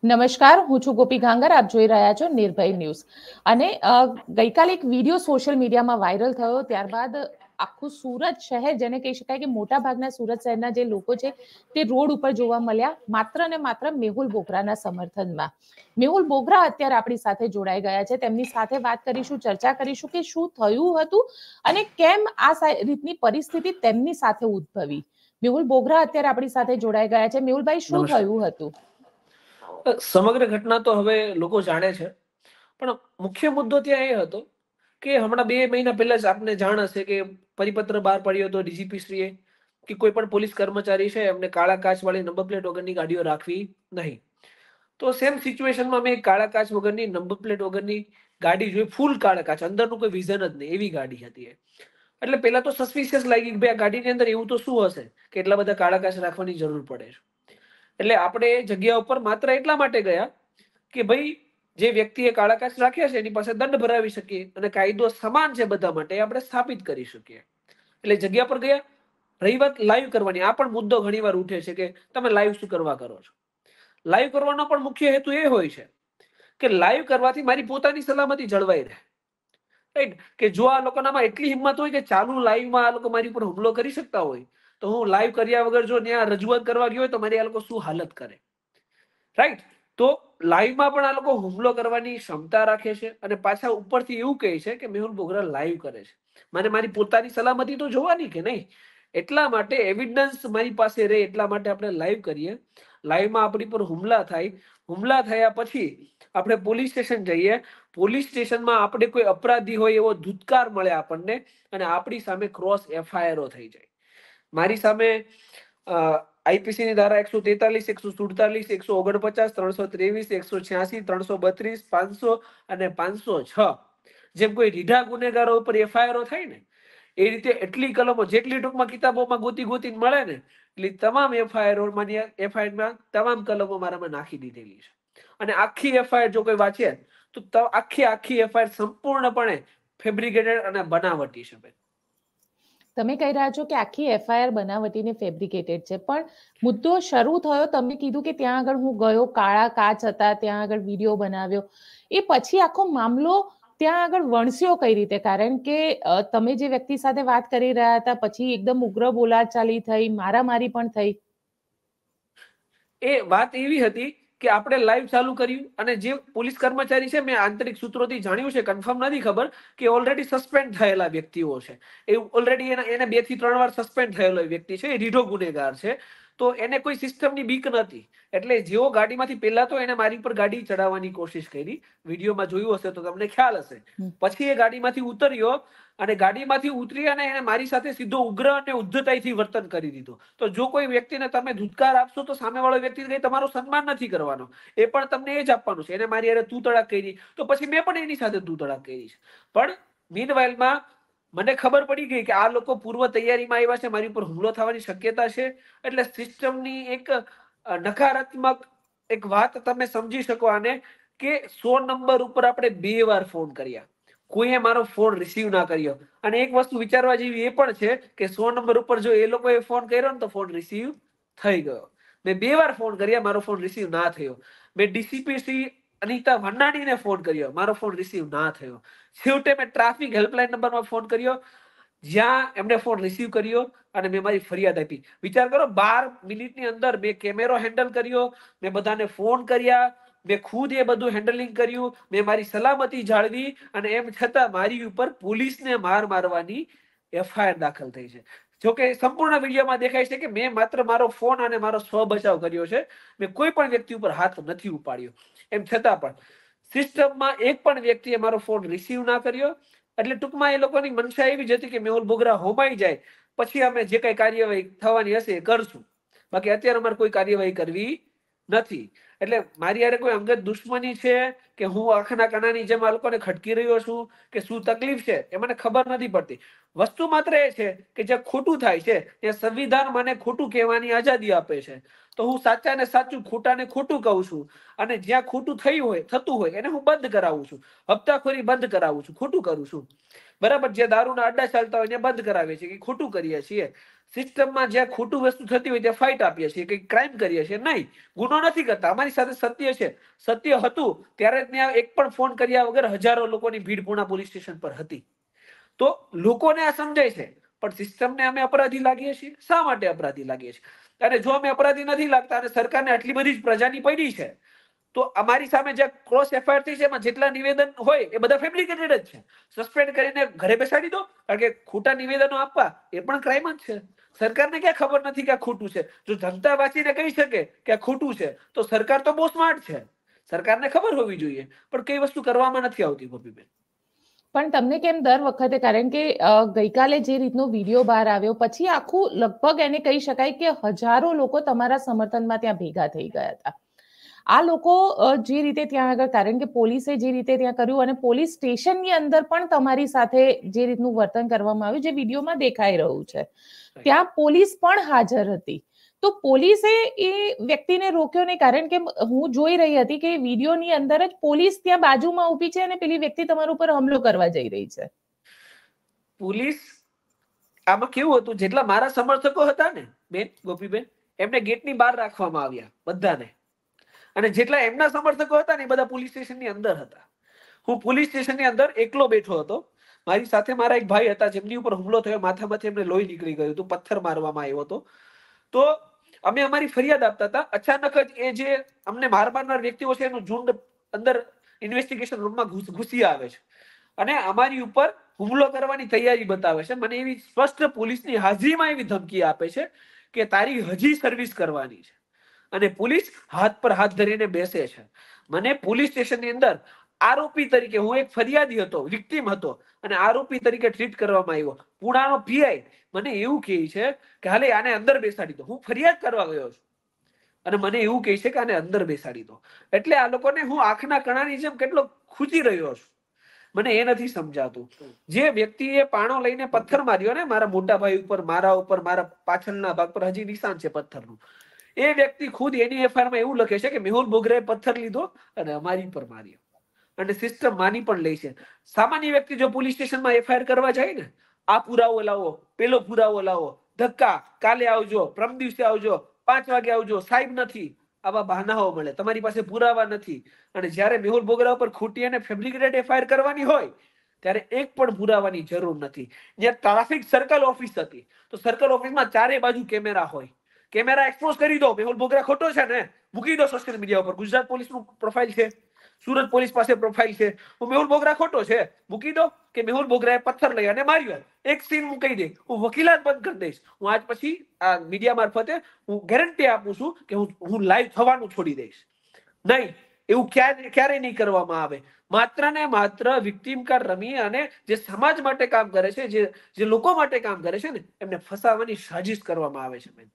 નમસ્કાર, હું છું ગોપી ઘાંગર. આપ જોઈ રહ્યા છો નિર્ભય ન્યૂઝ. અને ગઈકાલે એક વિડીયો સોશિયલ મીડિયામાં વાયરલ થયો, ત્યારબાદ આખું સુરત શહેર, જેને કહી શકાય કે મોટા ભાગના સુરત શહેરના જે લોકો છે તે રોડ ઉપર જોવા મળ્યા, માત્ર ને માત્ર મેહુલ બોગરાના સમર્થનમાં. મેહુલ બોગરા અત્યારે આપણી સાથે જોડાઈ ગયા છે. તેમની સાથે વાત કરીશું, ચર્ચા કરીશું કે શું થયું હતું અને કેમ આ રીતની પરિસ્થિતિ તેમની સાથે ઉદ્ભવી. મેહુલ બોગરા અત્યારે આપણી સાથે જોડાઈ ગયા છે. મેહુલભાઈ, શું થયું હતું? સમગ્ર ઘટના તો હવે લોકો જાણે છે, પણ મુખ્ય મુદ્દો ત્યાં એ હતો કે હમણાં 2 મહિના પહેલા જ આપને જાણ હશે કે પરિપત્ર બહાર પડ્યો હતો ડીજીપી શ્રીએ કે કોઈ પણ પોલીસ કર્મચારી છે એમને કાળા કાચ વાળી નંબર પ્લેટ વગરની ગાડીઓ રાખવી નહીં. તો સેમ સિચ્યુએશનમાં મેં કાળા કાચ વગરની નંબર પ્લેટ વગરની ગાડી જોઈ, ફૂલ કાળા કાચ, અંદરનું કોઈ વિઝન જ નહીં, એવી ગાડી હતી એ. એટલે પેલા તો સસ્પિશિયસ લાગી કે ભાઈ આ ગાડીની અંદર એવું તો શું હશે કે એટલા બધા કાળા કાચ રાખવાની જરૂર પડે છે. એટલે આપણે એ જગ્યા ઉપર માત્ર એટલા માટે ગયા કે ભાઈ જે વ્યક્તિએ કાળા કાચ રાખ્યા છે એની પાસે દંડ ભરાવી શકીએ અને કાયદો સમાન છે બધા માટે આપણે સ્થાપિત કરી શકીએ. એટલે જગ્યા પર ગયા. રહી વાત લાઈવ કરવાની, આ પણ મુદ્દો ઘણીવાર ઉઠે છે કે તમે લાઈવ શું કરવા કરો છો. લાઈવ કરવાનો પણ મુખ્ય હેતુ એ હોય છે કે લાઈવ કરવાથી મારી પોતાની સલામતી જળવાઈ રહે. રાઈટ? કે જો આ લોકોનામાં એટલી હિંમત હોય કે ચાલુ લાઈવમાં આ લોકો મારી ઉપર હુમલો કરી શકતા હોય, તો હું લાઈવ કર્યા વગર જો ત્યાં રજૂઆત કરવા ગયો હોય તો મારી આ લોકો શું હાલત કરે. રાઈટ? તો લાઈવમાં પણ આ લોકો હુમલો કરવાની ક્ષમતા રાખે છે અને પાછા ઉપરથી એવું કહે છે કે મેહુલ બોગરા લાઈવ કરે છે. મને મારી પોતાની સલામતી તો જોવાની કે નહીં. એટલા માટે એવિડન્સ મારી પાસે રહે, એટલા માટે આપણે લાઈવ કરીએ. લાઈવમાં આપણી પર હુમલા થાય, હુમલા થયા પછી આપણે પોલીસ સ્ટેશન જઈએ. પોલીસ સ્ટેશનમાં આપણે કોઈ અપરાધી હોય એવો ધુત્કાર મળે આપણને અને આપણી સામે ક્રોસ એફઆઈઆર થઈ જાય. મારી સામે આઈપીસી ની ધારા 143, 147, 149, 323, 186, 332, 500 અને 506, જેમ કોઈ રીઢા ગુનેગારો ઉપર એફઆઈઆર થાય ને એ રીતે એટલી કલમો, જેટલી ટૂંકમાં કિતાબોમાં ગોતીને મળે ને એટલે તમામ એફઆઈઆરમાં તમામ કલમો મારામાં નાખી દીધેલી છે. અને આખી એફઆઈઆર જો કોઈ વાંચે તો આખી એફઆઈઆર સંપૂર્ણપણે ફેબ્રિકેટેડ અને બનાવટી છે. તમે કહી રહ્યા છો કે આખી એફઆઈઆર બનાવટી ને ફેબ્રિકેટેડ છે, પણ મુદ્દો શરૂ થયો, તમે કીધું કે ત્યાં આગળ હું ગયો, કાળા કાચ હતા, ત્યાં આગળ વિડીયો બનાવ્યો, એ પછી આખો મામલો ત્યાં આગળ વણસ્યો કઈ રીતે? કારણ કે તમે જે વ્યક્તિ સાથે વાત કરી રહ્યા હતા પછી એકદમ ઉગ્ર બોલાચાલી થઈ, મારામારી પણ થઈ. એ વાત એવી હતી કે આપણે લાઈવ ચાલુ કર્યું અને જે પોલીસ કર્મચારી છે, મેં આંતરિક સૂત્રોથી જાણ્યું છે, કન્ફર્મ નથી ખબર, કે ઓલરેડી સસ્પેન્ડ થયેલા વ્યક્તિઓ છે. એ ઓલરેડી એને 2 થી 3 વાર સસ્પેન્ડ થયેલો વ્યક્તિ છે, એ રીઢો ગુનેગાર છે. તો એને કોઈ સિસ્ટમની બીક નથી. એટલે જેવો ગાડીમાંથી પહેલા તો એને મારી પર ગાડી ચડાવવાની કોશિશ કરી, વિડીયોમાં જોયું હશે તો તમને ખ્યાલ હશે. પછી એ ગાડીમાંથી ઉતર્યો અને ગાડીમાંથી ઉતરી અને એને મારી સાથે સીધો ઉગ્ર અને ઉદ્ધતાઈથી વર્તન કરી દીધું. તો જો કોઈ વ્યક્તિને તમે ધુત્કાર આપશો તો સામેવાળો વ્યક્તિ કઈ તમારો સન્માન નથી કરવાનો, એ પણ તમને એ જ આપવાનું છે. એને મારી હારે તું તડાક કરી તો પછી મેં પણ એની સાથે તું તડાક કરી છે. પણ મીનવાઇલમાં મને ખબર પડી ગઈ કે આ લોકો પૂર્વ તૈયારીમાં આવ્યા છે, મારી ઉપર હુમલો થવાની શક્યતા છે. એટલે સિસ્ટમની એક નકારાત્મક એક વાત તમે સમજી શકો આને, કે 100 નંબર ઉપર આપણે 2 વાર ફોન કર્યા, કોઈએ મારો ફોન રિસીવ ના કર્યો. અને એક વસ્તુ વિચારવા જેવી એ પણ છે કે 100 નંબર ઉપર જો એ લોકોએ ફોન કર્યો ને તો ફોન રિસીવ થઈ ગયો. મેં 2 વાર ફોન કર્યા, મારો ફોન રિસીવ ના થયો. મેં ડીસીપી શ્રી અનિતા વનાણીને ફોન કર્યો, મારો ફોન રિસીવ ના થયો. છેવટે મેં ટ્રાફિક હેલ્પલાઇન નંબરમાં ફોન કર્યો, જ્યાં એમને ફોન રિસીવ કર્યો અને મેં મારી ફરિયાદ આપી. વિચાર કરો, 12 મિનિટની અંદર મેં કેમેરો હેન્ડલ કર્યો, મેં બધાને ફોન કર્યા, મેં ખુદ એ બધું હેન્ડલિંગ કર્યું, મેં મારી સલામતી જાળવી, અને એમ છતાં મારી ઉપર પોલીસને મારવાની એફઆઈઆર દાખલ થઈ છે. જોકે સંપૂર્ણ વિડીયોમાં દેખાય છે કે મેં માત્ર મારો ફોન અને મારો સ્વ બચાવ કર્યો છે, મેં કોઈ પણ વ્યક્તિ ઉપર હાથ નથી ઉપાડ્યો. એમ છતાં પણ સિસ્ટમમાં એક પણ વ્યક્તિએ મારો ફોન રિસીવ ના કર્યો. એટલે ટૂંકમાં એ લોકોની મનસા એવી જ હતી કે મેહુલ બોગરા હોમાઈ જાય પછી અમે જે કઈ કાર્યવાહી થવાની હશે એ કરશું, બાકી અત્યારે અમારે કોઈ કાર્યવાહી કરવી નથી. એટલે મારી યારે કોઈ અંગત દુશ્મની છે કે હું આંખના કણાની જેમ આ લોકોને ખટકી રહ્યો છું કે શું તકલીફ છે એ મને ખબર નથી પડતી. વસ્તુ માત્ર એ છે કે જે ખોટું થાય છે એ સંવિધાન મને ખોટું કહેવાની આઝાદી આપે છે, તો હું સાચાને સાચું, ખોટાને ખોટું કહું છું. અને જ્યાં ખોટું થતું હોય એને હું બંધ કરાવું છું, હપ્તાખોરી બંધ કરાવું છું, ખોટું કરું છું. બરાબર, જે દારૂના અડ્ડા ચાલતા હોય એને બંધ કરાવીએ છીએ, કે ખોટું કરીએ છીએ. સિસ્ટમમાં જ્યાં ખોટું વસ્તુ થતી હોય ત્યાં ફાઇટ આપીએ છીએ, કે ક્રાઇમ કરીએ છીએ. નહીં, ગુનો નથી કરતા. અમારી સાથે સત્ય છે. સત્ય હતું ત્યારે ત્યાં એક પણ ફોન કર્યા વગર હજારો લોકોની ભીડ પૂર્ણા પોલીસ સ્ટેશન પર હતી. તો લોકોને આ સમજાય છે, પણ સિસ્ટમને અમે અપરાધી લાગીએ છીએ. શા માટે અપરાધી લાગીએ છીએ? અને જો અમે અપરાધી નથી લાગતા અને સરકારને આટલી બધી જ પ્રજાની પડી છે, તો અમારી સામે જે ક્રોસ એફઆઈઆર થઈ છે એમાં જેટલા નિવેદન હોય એ બધા ફેબ્રિકેટેડ જ છે. સસ્પેન્ડ કરીને ઘરે બેસાડી દો, કારણ કે ખોટા નિવેદનો આપવા એ પણ ક્રાઇમ જ છે. સરકારને ક્યાં ખબર નથી કે આ ખોટું છે? જો જનતા વાંચીને કહી શકે કે આ ખોટું છે, તો સરકાર તો બહુ સ્માર્ટ છે. સરકારને ખબર હોવી જોઈએ, પણ કઈ વસ્તુ કરવામાં નથી આવતી. ગોપીબેન, પણ તમને કેમ દર વખતે, કારણ કે ગઈકાલે જે રીતનો વિડીયો બહાર આવ્યો પછી આખું લગભગ એને કહી શકાય કે હજારો લોકો તમારા સમર્થનમાં ત્યાં ભેગા થઈ ગયા હતા. આ લોકો જે રીતે ત્યાં આગળ, કારણ કે પોલીસે જે રીતે ત્યાં કર્યું અને પોલીસ સ્ટેશનની અંદર પણ તમારી સાથે જે રીતનું વર્તન કરવામાં આવ્યું, જે વિડીયોમાં દેખાઈ રહ્યું છે, ત્યાં પોલીસ પણ હાજર હતી. તો પોલીસે એ વ્યક્તિને રોક્યો નહીં, કારણ કે હું જોઈ રહી હતી કે વિડીયોની અંદર જ પોલીસ ત્યાં બાજુમાં ઊભી છે અને પેલી વ્યક્તિ તમારા ઉપર હુમલો કરવા જઈ રહી છે. પોલીસ આમાં કેવું હતું, જેટલા મારા સમર્થકો હતા ને બેન, ગોપીબેન, એમને ગેટની બહાર રાખવામાં આવ્યા બધાને. અને જેટલા એમના સમર્થકો હતા ને એ બધા પોલીસ સ્ટેશનની અંદર હતા. હું પોલીસ સ્ટેશનની અંદર એકલો બેઠો હતો. મારી સાથે મારા એક ભાઈ હતા, જેમની ઉપર હુમલો થયો, માથામાંથી એમને લોહી નીકળી ગયું હતું, પથ્થર મારવામાં આવ્યો હતો. તો અમે અમારી ફરિયાદ આપતા હતા. અચાનક જ એ જે અમને માર મારનાર વ્યક્તિઓ છે એનું ઝુંડ અંદર ઇન્વેસ્ટિગેશન રૂમમાં ઘૂસી આવે છે અને અમારી ઉપર હુમલો કરવાની તૈયારી બતાવે છે. મને એવી સ્પષ્ટ પોલીસની હાજરીમાં એવી ધમકી આપે છે કે તારી હજી સર્વિસ કરવાની છે. અને પોલીસ હાથ પર હાથ ધરીને બેસે છે. મને પોલીસ સ્ટેશનની અંદર આરોપી તરીકે, હું એક ફરિયાદી હતો, વિક્ટિમ હતો, અને આરોપી તરીકે ટ્રીટ કરવામાં આવ્યો. પુણાનો પીઆઈ મને એવું કહે છે કે હાલે આને અંદર બેસાડી દો. હું ફરિયાદ કરવા ગયો છું અને મને એવું કહે છે કે આને અંદર બેસાડી દો. એટલે આ લોકોને હું આંખના કણાની જેમ કેટલો ખૂંચી રહ્યો છું, મને એ નથી સમજાતું. જે વ્યક્તિએ પાણો લઈને પથ્થર માર્યો ને મારા મોટા ભાઈ ઉપર, મારા ઉપર, મારા પાછળના ભાગ પર હજી નિશાન છે પથ્થરનું, એ વ્યક્તિ ખુદ એની એફઆઈઆરમાં એવું લખે છે કે મેહુલ બોગરાએ પથ્થર લીધો અને અમારી પર માર્યો, અને સિસ્ટમ માની પણ લે છે. સામાન્ય વ્યક્તિ જો પોલીસ સ્ટેશનમાં એફઆઈઆર કરવા જાય ને, આ પુરાવો લાવો, પેલો પુરાવો લાવો, ધક્કા, કાલે આવજો, પરમ દિવસે આવજો, 5 વાગે આવજો, સાહેબ નથી, આવા બહાનાઓ મળે. તમારી પાસે પુરાવા નથી. અને જ્યારે મેહુલ બોગરા પર ખોટી અને ફેબ્રિકેટેડ એફઆઈઆર કરવાની હોય ત્યારે એક પણ પુરાવાની જરૂર નથી. જ્યાં ટ્રાફિક સર્કલ ઓફિસ હતી, તો સર્કલ ઓફિસમાં ચારે બાજુ કેમેરા હોય. કેમેરા એક્સપોઝ કરી દો, મેહુલ બોગરા ખોટો છે ને, મૂકી દો સોશિયલ મીડિયા ઉપર. ગુજરાત પોલીસનું પ્રોફાઇલ છે, સુરત પોલીસ પાસે પ્રોફાઇલ છે, હું મેહુલ બોગરા ખોટો છે મૂકી દો, કે મેહુલ બોગરાએ પથ્થર લઈ અને માર્યો, એક સીન હું કહી દઈશ, હું વકીલાત બંધ કરી દઈશ. હું આજ પછી આ મીડિયા મારફતે હું ગેરંટી આપું છું કે હું લાઈવ થવાનું છોડી દઈશ. નહીં, એવું ક્યારેય નહીં કરવામાં આવે. માત્ર ને માત્ર વિક્ટિમ કાર્ડ રમી અને જે સમાજ માટે કામ કરે છે, જે લોકો માટે કામ કરે છે ને, એમને ફસાવવાની સાજિશ કરવામાં આવે છે.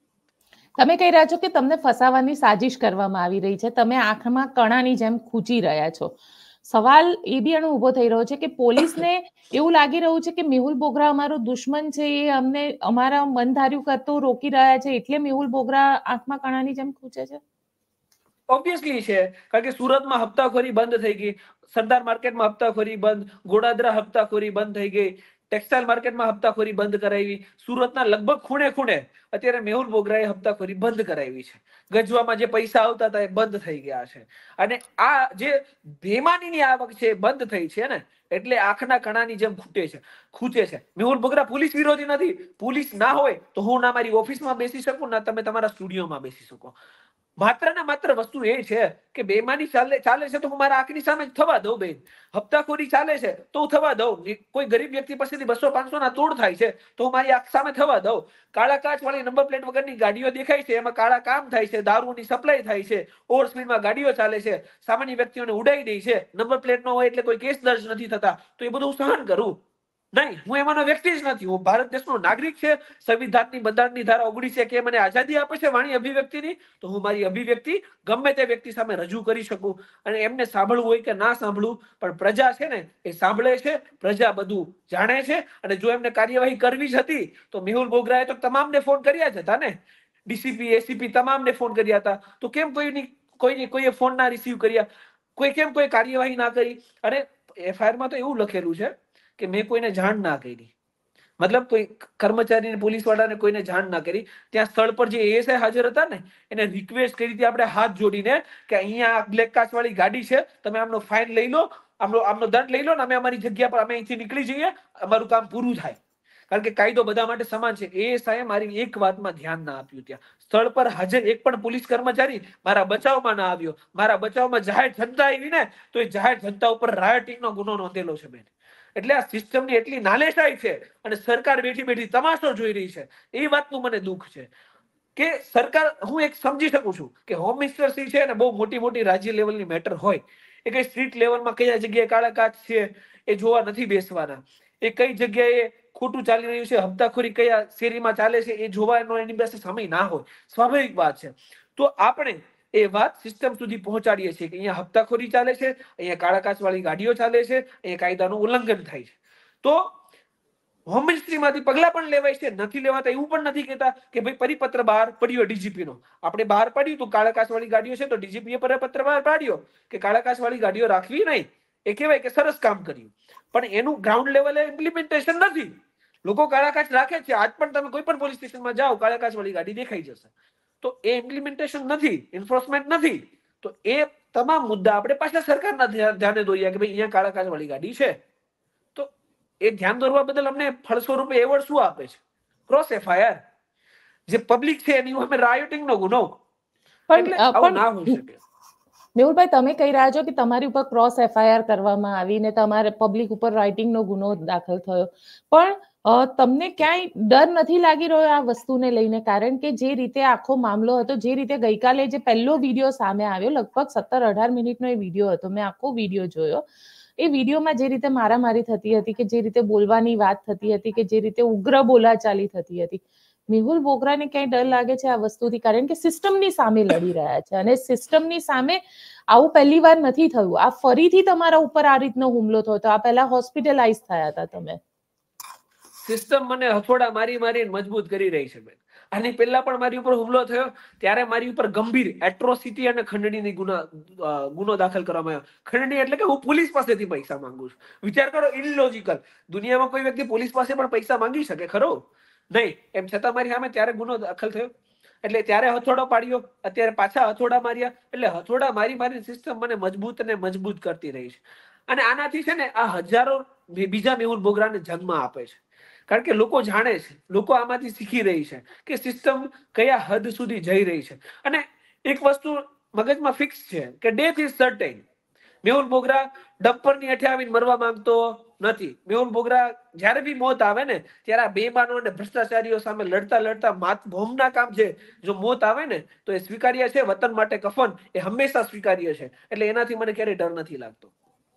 તમે કહી રહ્યા છો કે તમને ફસાવાની સાજિશ કરવામાં આવી રહી છે, તમે આંખમાં કણાની જેમ ખૂંચી રહ્યા છો. સવાલ એ બી એનો ઉભો થઈ રહ્યો છે કે પોલીસને એવું લાગી રહ્યું છે કે મેહુલ બોગરા અમારો દુશ્મન છે, એ અમને અમારા મન ધાર્યું કરતું રોકી રહ્યા છે, એટલે મેહુલ બોગરા આંખમાં કણાની જેમ ખૂંચે છે. ઓબ્વિયસલી છે, કારણ કે સુરતમાં હપ્તાખોરી બંધ થઈ ગઈ, સરદાર માર્કેટમાં હપ્તાખોરી બંધ, ગોડાદરા હપ્તાખોરી બંધ થઈ ગઈ, ટેક્સટાઇલ માર્કેટમાં હપ્તાખોરી બંધ કરાવી, સુરતના લગભગ ખૂણે ખૂણે અત્યારે મેહુલ બોગરાએ હપ્તાખોરી બંધ કરાવી છે. ગજવામાં જે પૈસા આવતા હતા એ બંધ થઈ ગયા છે. અને આ જે બેમાનીની આવક છે એ બંધ થઈ છે ને, એટલે આંખના કણાની જેમ ખૂચે છે. મેહુલ બોગરા પોલીસ વિરોધી નથી. પોલીસ ના હોય તો હું ના મારી ઓફિસમાં બેસી શકું, ના તમે તમારા સ્ટુડિયોમાં બેસી શકો. માત્ર ને માત્ર વસ્તુ એ છે કે બેમાની ચાલે છે તો હું મારા આંખની સામે થવા દઉં. બેન, હપ્તાખોરી ચાલે છે તો હું થવા દઉં. કોઈ ગરીબ વ્યક્તિ પાસેથી 200-500 ના તોડ થાય છે તો હું મારી આંખ સામે થવા દઉં. કાળા કાચ વાળી નંબર પ્લેટ વગરની ગાડીઓ દેખાય છે, એમાં કાળા કામ થાય છે, દારૂની સપ્લાય થાય છે, ઓવર સ્પીડમાં ગાડીઓ ચાલે છે, સામાન્ય વ્યક્તિઓને ઉડાઈ દે છે, નંબર પ્લેટ નો હોય એટલે કોઈ કેસ દર્જ નથી થતા, તો એ બધું સહન કરું. નહીં, હું એમાંનો વ્યક્તિ જ નથી. હું ભારત દેશનો નાગરિક છે. સંવિધાનની બંધારણની ધારા 19 કે મને આઝાદી આપે છે વાણી અભિવ્યક્તિની, તો હું મારી અભિવ્યક્તિ ગમે તે વ્યક્તિ સામે રજૂ કરી શકું. અને એમને સાંભળવું હોય કે ના સાંભળવું, પણ પ્રજા છે ને એ સાંભળે છે, પ્રજા બધું જાણે છે. અને જો એમને કાર્યવાહી કરવી જ હતી તો મેહુલ બોગરાએ તો તમામને ફોન કર્યા જ હતા ને, ડીસીપી, એસીપી તમામને ફોન કર્યા હતા. તો કેમ કોઈએ ફોન ના રિસીવ કર્યા? કોઈ કાર્યવાહી ના કરી? અને એફઆઈઆરમાં તો એવું લખેલું છે કે મેં કોઈને જાણ ના કરી, મતલબ કોઈ કર્મચારીને પોલીસ વાળાને કોઈને જાણ ના કરી. ત્યાં સ્થળ પર જે એએસઆઈ હાજર હતા ને એને રિક્વેસ્ટ કરી હતી આપણે હાથ જોડીને કે અહીંયા બ્લેક કાચ વાળી ગાડી છે, તમે આમનો ફાઇન લઈ લો, આમનો દંડ લઈ લો ને અમે અમારી જગ્યા પર અમે અહીંથી નીકળી જઈએ, અમારું કામ પૂરું થાય. કારણ કે કાયદો બધા માટે સમાન છે. એએસઆઈએ મારી એક વાતમાં ધ્યાન ના આપ્યું. ત્યાં સ્થળ પર હાજર એક પણ પોલીસ કર્મચારી મારા બચાવમાં ના આવ્યો. મારા બચાવમાં જાહેર જનતા આવી ને તો એ જાહેર જનતા ઉપર રાયોટિંગનો ગુનો નોંધેલો છે બેન. એટલે આ સિસ્ટમની એટલી નાલેશાઈ છે અને સરકાર બેઠી બેઠી તમાશો જોઈ રહી છે. એ વાતનું મને દુઃખ છે કે સરકાર, હું એક સમજી શકું છું કે હોમ મિનિસ્ટર શ્રી છે ને બહુ મોટી મોટી રાજ્ય લેવલની મેટર હોય, એ કઈ સ્ટ્રીટ લેવલમાં કયા જગ્યાએ કાળા કાચ છે એ જોવા નથી બેસવાના. એ કઈ જગ્યાએ ખોટું ચાલી રહ્યું છે, હપ્તાખોરી કયા શેરીમાં ચાલે છે એ જોવાનો એની પાસે સમય ના હોય, સ્વાભાવિક વાત છે. તો આપણે એ વાત સિસ્ટમ સુધી પહોંચાડીએ છીએ કે અહીંયા હપ્તાખોરી ચાલે છે, અહીંયા કાળા કાચ વાળી ગાડીઓ ચાલે છે, અહીંયા કાયદાનું ઉલ્લંઘન થાય છે. તો હોમ મિનિસ્ટ્રીમાંથી પગલા પણ લેવાય છે, નથી લેવાતા એવું પણ નથી કહેતા કે ભાઈ પરિપત્ર બહાર પડ્યો ડીજીપી નો. આપણે બહાર પાડ્યું તો કાળા કાચ વાળી ગાડીઓ છે તો ડીજીપીએ પરિપત્ર બહાર પાડ્યો કે કાળા કાચ વાળી ગાડીઓ રાખવી નહીં. એ કહેવાય કે સરસ કામ કર્યું, પણ એનું ગ્રાઉન્ડ લેવલે ઇમ્પ્લિમેન્ટેશન નથી. લોકો કાળા કાચ રાખે છે. આજ પણ તમે કોઈ પણ પોલીસ સ્ટેશનમાં જાઓ, કાળા કાચ વાળી ગાડી દેખાઈ જશે. તો એ ઇમ્પ્લિમેન્ટેશન નથી, એન્ફોર્સમેન્ટ નથી. તો એ તમામ મુદ્દા આપણે પાછા સરકારના ધ્યાને દોર્યા કે ભાઈ અહીંયા કાળા કાચ વાળી ગાડી છે. તો એ ધ્યાન દોરવા બદલ અમને ફળ સ્વરૂપે એવોર્ડ શું આપે છે? Cross FIR. જે પબ્લિક છે એની સામે રાયોટિંગ નો ગુનો. એટલે આવું ના હોઈ શકે. મેહુલભાઈ, તમે કહી રહ્યા છો કે તમારી ઉપર ક્રોસ એફઆઈઆર કરવામાં આવી ને તમારે પબ્લિક ઉપર રાઇટિંગનો ગુનો દાખલ થયો, પણ તમને ક્યાંય ડર નથી લાગી રહ્યો આ વસ્તુને લઈને? કારણ કે જે રીતે આખો મામલો હતો, જે રીતે ગઈકાલે જે પહેલો વિડીયો સામે આવ્યો, લગભગ 17-18 મિનિટનો એ વિડીયો હતો, મેં આખો વિડીયો જોયો. એ વિડીયોમાં જે રીતે મારામારી થતી હતી, કે જે રીતે બોલવાની વાત થતી હતી, કે જે રીતે ઉગ્ર બોલાચાલી થતી હતી, મેહુલ બોગરાને ક્યાંય ડર લાગે છે આ વસ્તુથી? કારણ કે સિસ્ટમની સામે લડી રહ્યા છે અને સિસ્ટમની સામે આવું પહેલી વાર નથી થયું. આ ફરીથી તમારા ઉપર આ રીતનો હુમલો થયો હતો. આ પહેલા હોસ્પિટલાઇઝ થયા હતા તમે. સિસ્ટમ મને હથોડા મારી મારીને મજબૂત કરી રહી છે બેન. આની પહેલા પણ મારી ઉપર હુમલો થયો ત્યારે મારી ઉપર ગંભીર એટ્રોસિટી અને ખંડણીની ગુનો દાખલ કરવામાં આવ્યો. ખંડણી એટલે કે હું પોલીસ પાસેથી પૈસા માંગુ છું. વિચાર કરો, ઇનલોજિકલ. દુનિયામાં કોઈ વ્યક્તિ પોલીસ પાસે પણ પૈસા માંગી શકે ખરો? નહીં. એમ છતાં મારી સામે ત્યારે ગુનો દાખલ થયો. એટલે ત્યારે હથોડો પાડ્યો, અત્યારે પાછા હથોડા માર્યા. એટલે હથોડા મારી મારી સિસ્ટમ મને મજબૂત અને મજબૂત કરતી રહી છે. અને આનાથી છે ને આ હજારો બીજા મેહુલ બોગરાને જન્મ આપે છે. કારણ કે લોકો જાણે છે, લોકો આમાંથી શીખી રહી છે કે સિસ્ટમ કયા હદ સુધી જઈ રહી છે. અને એક વસ્તુ મગજમાં ફિક્સ છે કે death is certain. Mehul Bogra ડમ્પરની હેઠે આવીને મરવા માંગતો નથી. મેહુલ બોગરા જ્યારે બી મોત આવે ને ત્યારે આ બેમાનો અને ભ્રષ્ટાચારીઓ સામે લડતા લડતા માતભૂમના કામ છે. જો મોત આવે ને તો એ સ્વીકાર્ય છે. વતન માટે કફન એ હંમેશા સ્વીકાર્ય છે. એટલે એનાથી મને ક્યારેય ડર નથી લાગતો.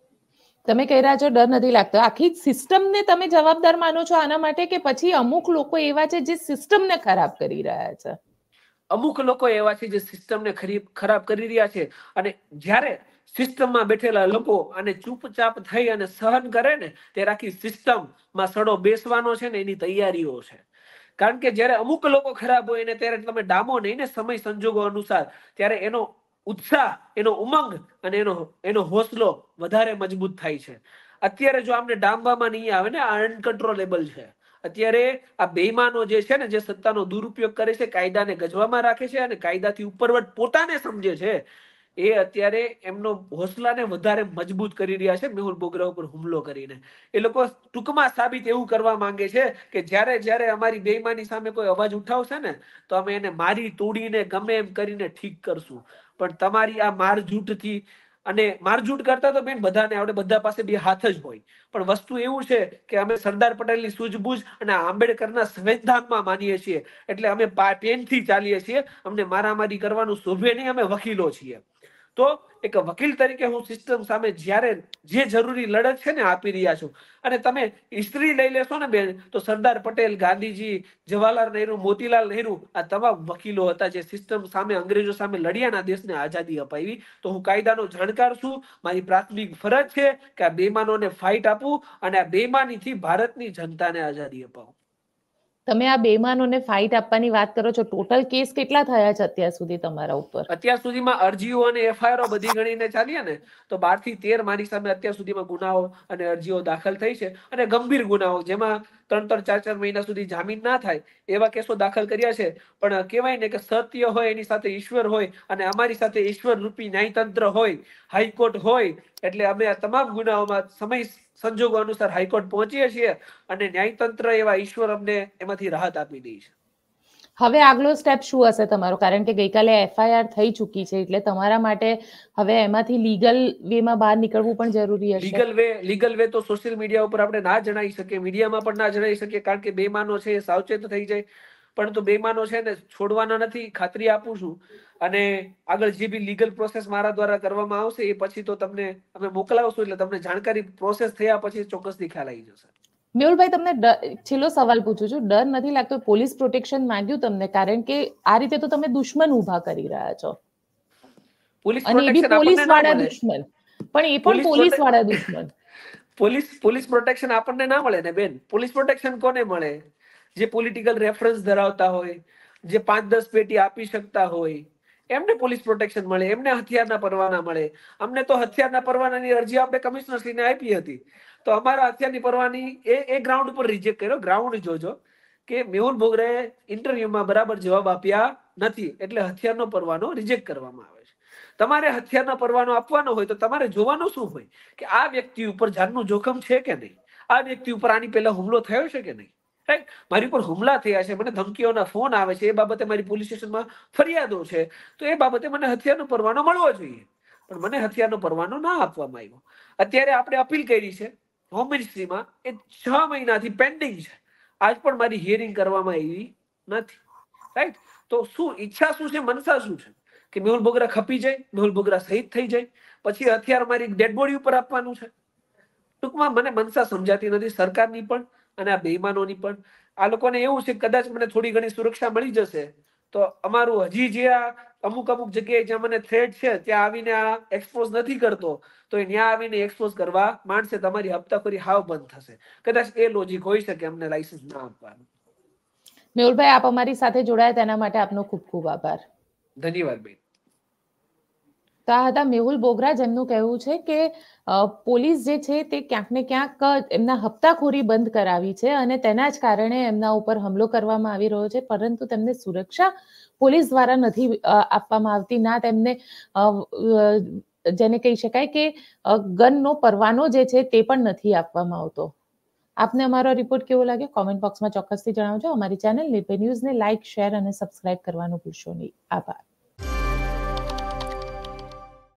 તમે કહી રહ્યા છો ડર નથી લાગતો. આખી સિસ્ટમને તમે જવાબદાર માનો છો આના માટે, કે પછી અમુક લોકો એવા છે જે સિસ્ટમને ખરાબ કરી રહ્યા છે? અમુક લોકો એવા છે જે સિસ્ટમને ખરાબ કરી રહ્યા છે. અને જ્યારે સિસ્ટમમાં બેઠેલા લોકો અને ચૂપચાપ થઈ અને સહન કરે ને ત્યારે આખી સિસ્ટમમાં સડો બેસવાનો છે ને એની તૈયારીઓ છે. કારણ કે જ્યારે અમુક લોકો ખરાબ હોય ને ત્યારે તમે ડામો નહીં ને સમય સંજોગો અનુસાર, ત્યારે એનો ઉત્સાહ, એનો ઉમંગ અને એનો હોસલો વધારે મજબૂત થાય છે. અત્યારે જો આમને ડામવામાં નહીં આવે ને, આ અનકન્ટ્રોલેબલ છે. અત્યારે આ બેઈમાનો જે છે ને, જે સત્તાનો દુરુપયોગ કરે છે, કાયદાને ગજવામાં રાખે છે અને કાયદાથી ઉપરવટ પોતાને સમજે છે, એ અત્યારે એમનો હોસલાને વધારે મજબૂત કરી રહ્યા છે મેહુલ બોગરા ઉપર હુમલો કરીને. એ લોકો ટૂંકમાં સાબિત એવું કરવા માંગે છે કે જ્યારે અમારી બેઈમાની સામે કોઈ અવાજ ઉઠાવશે ને તો અમે એને મારી તોડીને ગમે એમ કરીને ઠીક કરશું. પણ તમારી આ મારઝૂટથી, અને મારઝૂટ કરતા તો બેન બધાને આવડે, બધા પાસે બે હાથ જ હોય. પણ વસ્તુ એવું છે કે અમે સરદાર પટેલની સૂઝબૂઝ અને આંબેડકરના સંવિધાનમાં માનીએ છીએ. એટલે અમે પેનથી ચાલીએ છીએ. અમને મારામારી કરવાનું શોભે નહીં. અમે વકીલો છીએ. તો એક વકીલ તરીકે હું સિસ્ટમ સામે જ્યારે જે જરૂરી લડત છે ને આપી રહ્યા છું. અને તમે હિસ્ટ્રી લઈ લેશો ને બેન, તો સરદાર પટેલ, ગાંધીજી, જવાહરલાલ નહેરુ, મોતીલાલ નહેરુ, આ તમામ વકીલો હતા જે સિસ્ટમ સામે, અંગ્રેજો સામે લડ્યાના દેશને આઝાદી અપાવી. તો હું કાયદાનો જાણકાર છું. મારી પ્રાથમિક ફરજ છે કે આ બેમાનોને ફાઇટ આપું અને આ બેમાનીથી ભારતની જનતાને આઝાદી અપાવું. તમે આ બેમાનોને ફાઇટ આપવાની વાત કરો છો, ટોટલ કેસ કેટલા થયા છે અત્યાર સુધી તમારા ઉપર? અત્યાર સુધીમાં અરજીઓ અને એફઆઈઆર બધી ગણીને ચાલીએ ને તો 12 થી 13 મારી સામે અત્યાર સુધીમાં ગુનાઓ અને અરજીઓ દાખલ થઈ છે, અને ગંભીર ગુનાઓ જેમાં 3-3, 4-4 મહિના સુધી જામીન ના થાય એવા કેસો દાખલ કર્યા છે. પણ કહેવાય ને કે સત્ય હોય એની સાથે ઈશ્વર હોય, અને અમારી સાથે ઈશ્વર રૂપી ન્યાયતંત્ર હોય, હાઈકોર્ટ હોય, એટલે અમે આ તમામ ગુનાઓમાં સમય સંજોગો અનુસાર હાઈકોર્ટ પહોંચીએ છીએ, અને ન્યાયતંત્ર એવા ઈશ્વર અમને એમાંથી રાહત આપી દે છે. હવે આગલો સ્ટેપ શું હશે તમારો? કારણ કે ગઈકાલે એફઆઈઆર થઈ ચૂકી છે, એટલે તમારા માટે હવે એમાંથી લીગલ વેમાં બહાર નીકળવું પણ જરૂરી હશે. લીગલ વે તો સોશિયલ મીડિયા ઉપર આપણે ના જણાવી શકીએ, મીડિયામાં પણ ના જણાવી શકીએ, કારણ કે બેમાનો છે એ સાવચેત થઈ જાય. પરંતુ બેમાનો છે ને છોડવાના નથી, ખાતરી આપું છું. અને આગળ જે બી લીગલ પ્રોસેસ મારા દ્વારા કરવામાં આવશે એ પછી તો તમને અમે મોકલાવશું, એટલે તમને જાણકારી પ્રોસેસ થયા પછી ચોક્કસથી ખ્યાલ આવી જશે. મેહુલભાઈ, તમને છેલ્લો સવાલ પૂછું છું, ડર નથી લાગતો? પોલીસ પ્રોટેક્શન માંગ્યું તમને, કારણ કે આ રીતે તો તમે દુશ્મન ઉભા કરી રહ્યા છો, પોલીસ અને એ બી પ્રોટેક્શન પોલીસ આપણને ના વાળા મળે. દુશ્મન, પણ એ પણ પોલીસ વાળા દુશ્મન. પોલીસ પ્રોટેક્શન આપણને ના મળે ને બેન. પોલીસ પ્રોટેક્શન કોને મળે? જે પોલિટિકલ રેફરન્સ ધરાવતા હોય, જે 5-10 પેટી આપી શકતા હોય, એમને પોલીસ પ્રોટેક્શન મળે, એમને હથિયારના પરવાના મળે. અમને તો હથિયારના પરવાનાની અરજી આપણે કમિશનરશ્રીને આપી હતી, તો અમારા હથિયારની પરવાની એ ગ્રાઉન્ડ ઉપર રિજેક્ટ કર્યો. ગ્રાઉન્ડ જોજો કે મેહુલ બોગરાએ ઇન્ટરવ્યુમાં બરાબર જવાબ આપ્યા નથી, એટલે હથિયારનો પરવાનો રિજેક્ટ કરવામાં આવે છે. તમારે હથિયારનો પરવાનો આપવાનો હોય તો તમારે જોવાનું શું હોય કે આ વ્યક્તિ ઉપર જાનનું જોખમ છે કે નહીં, આ વ્યક્તિ ઉપર આની પહેલા હુમલો થયો છે કે નહીં. રાઈટ? મારી ઉપર હુમલા થયા છે, મને ધમકીઓના ફોન આવે છે, એ બાબતે મારી પોલીસ સ્ટેશનમાં ફરિયાદો છે, તો એ બાબતે મને હથિયારનો પરવાનો મળવો જોઈએ. પણ મને હથિયારનો પરવાનો ના આપવામાં આવ્યો. અત્યારે આપણે અપીલ કરી છે હોમ મિનિસ્ટ્રીમાં, એ 6 મહિનાથી પેન્ડિંગ છે. આજ પણ મારી હિયરિંગ કરવામાં આવી નથી. રાઈટ? તો શું ઈચ્છા શું છે, મનસા શું છે? કે મેહુલ બોગરા ખપી જાય, મેહુલ બોગરા શહીદ થઈ જાય, પછી હથિયાર મારી ડેડ બોડી ઉપર આપવાનું છે. ટૂંકમાં મને મનસા સમજાતી નથી, સરકારની પણ અને આ બેઈમાનોની પણ. આ લોકોને એવું છે કદાચ મને થોડી ઘણી સુરક્ષા મળી જશે તો અમારું હજી જે આ અમુક જગ્યાએ જ્યાં મને થ્રેટ છે ત્યાં આવીને આ એક્સપોઝ નથી કરતો, તો એ ત્યાં આવીને એક્સપોઝ કરવા માંડશે. તમારી હપ્તાખોરી હાવ બંધ થશે. કદાચ એ લોજિક હોઈ શકે અમને લાયસન્સ ના આપવાનું. મેહુલભાઈ, આપ અમારી સાથે જોડાયા તેના માટે આપનો ખૂબ ખૂબ આભાર. ધન્યવાદ બેન. તો આ હતા મેહુલ બોગરા, જેમનું કહેવું છે કે પોલીસ જે છે તે ક્યાંક ને ક્યાંક એમના હપ્તાખોરી બંધ કરાવી છે, અને તેના જ કારણે એમના ઉપર હુમલો કરવામાં આવી રહ્યો છે, પરંતુ તેમને સુરક્ષા પોલીસ દ્વારા નથી આપવામાં આવતી. ના તેમને જેને કહી શકાય કે ગનનો પરવાનો જે છે તે પણ નથી આપવામાં આવતો. આપને અમારો રિપોર્ટ કેવો લાગે કોમેન્ટ બોક્સમાં ચોક્કસથી જણાવજો. અમારી ચેનલ નિર્ભય ન્યૂઝને લાઇક, શેર અને સબસ્ક્રાઇબ કરવાનું ભૂલશો નહીં. આભાર.